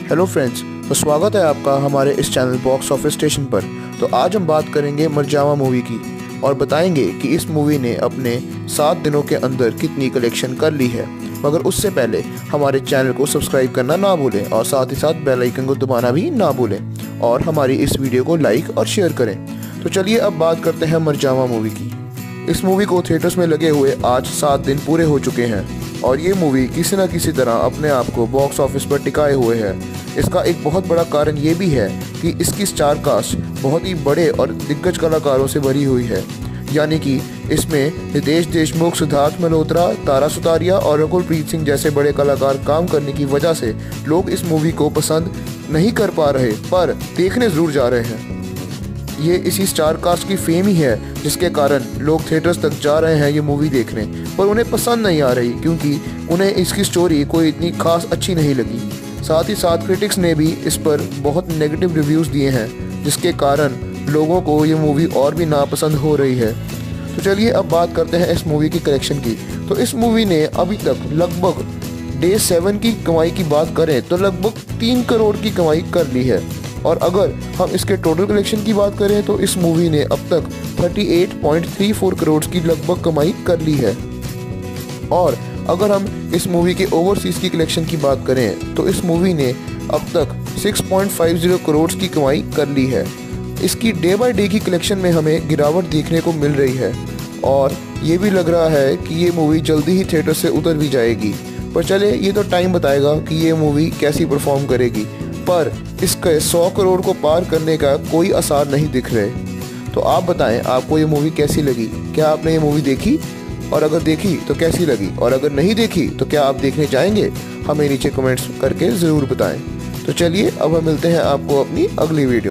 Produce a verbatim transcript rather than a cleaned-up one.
Hello friends, तो स्वागत है आपका हमारे इस चैनल बॉक्स ऑफिस स्टेशन पर। तो आज हम बात करेंगे मरजावा मूवी की और बताएंगे कि इस मूवी ने अपने सात दिनों के अंदर कितनी कलेक्शन कर ली है। मगर उससे पहले हमारे चैनल को सब्सक्राइब करना ना भूलें और साथ ही साथ बेल आइकन को दबाना भी ना भूलें और हमारी इस वीडियो को लाइक और शेयर करें। तो चलिए अब बात करते हैं मरजावा मूवी की। इस मूवी को थिएटर्स में लगे हुए आज सात दिन पूरे हो चुके हैं और ये मूवी किसी न किसी तरह अपने आप को बॉक्स ऑफिस पर टिकाए हुए है। इसका एक बहुत बड़ा कारण ये भी है कि इसकी स्टार कास्ट बहुत ही बड़े और दिग्गज कलाकारों से भरी हुई है, यानी कि इसमें रितेश देशमुख, सिद्धार्थ मल्होत्रा, तारा सुतारिया और रकुलप्रीत सिंह जैसे बड़े कलाकार काम करने की वजह से लोग इस मूवी को पसंद नहीं कर पा रहे पर देखने ज़रूर जा रहे हैं। ये इसी स्टार कास्ट की फेम ही है जिसके कारण लोग थिएटर्स तक जा रहे हैं ये मूवी देखने, पर उन्हें पसंद नहीं आ रही क्योंकि उन्हें इसकी स्टोरी कोई इतनी खास अच्छी नहीं लगी। साथ ही साथ क्रिटिक्स ने भी इस पर बहुत नेगेटिव रिव्यूज़ दिए हैं जिसके कारण लोगों को ये मूवी और भी नापसंद हो रही है। तो चलिए अब बात करते हैं इस मूवी की कलेक्शन की। तो इस मूवी ने अभी तक लगभग डे सेवन की कमाई की बात करें तो लगभग तीन करोड़ की कमाई कर ली है, और अगर हम इसके टोटल कलेक्शन की बात करें तो इस मूवी ने अब तक अड़तीस पॉइंट तीन चार करोड़ की लगभग कमाई कर ली है। और अगर हम इस मूवी के ओवरसीज़ की कलेक्शन की बात करें तो इस मूवी ने अब तक छह पॉइंट पाँच शून्य करोड़ की कमाई कर ली है। इसकी डे बाय डे की कलेक्शन में हमें गिरावट देखने को मिल रही है और ये भी लग रहा है कि ये मूवी जल्दी ही थिएटर से उतर भी जाएगी। पर चले ये तो टाइम बताएगा कि ये मूवी कैसी परफॉर्म करेगी, पर इसके सौ करोड़ को पार करने का कोई आसार नहीं दिख रहे। तो आप बताएं आपको ये मूवी कैसी लगी? क्या आपने ये मूवी देखी? और अगर देखी तो कैसी लगी? और अगर नहीं देखी तो क्या आप देखने जाएंगे? हमें नीचे कमेंट्स करके ज़रूर बताएं। तो चलिए अब हम मिलते हैं आपको अपनी अगली वीडियो।